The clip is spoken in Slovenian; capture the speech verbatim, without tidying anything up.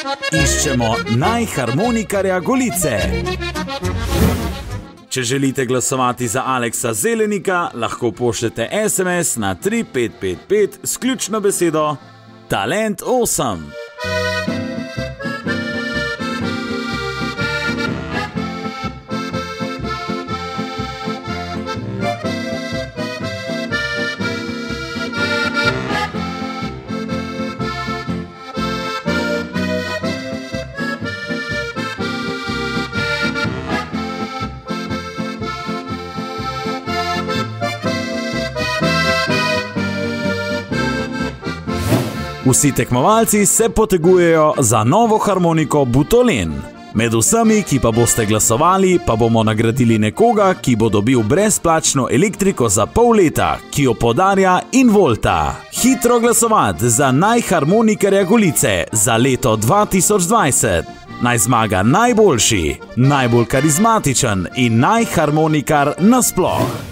Iščemo najharmonikarja Golice. Če želite glasovati za Aleksa Zelenika, lahko pošljete es em es na tri pet pet pet s ključno besedo Talent osem. Vsi tekmovalci se potegujejo za novo harmoniko Butolen. Med vsemi, ki pa boste glasovali, pa bomo nagradili nekoga, ki bo dobil brezplačno elektriko za pol leta, ki jo podarja Involta. Hitro glasovati za najharmonikarja Golice za leto dva tisoč dvajset. Naj zmaga najboljši, najbolj karizmatičen in najharmonikar nasploh.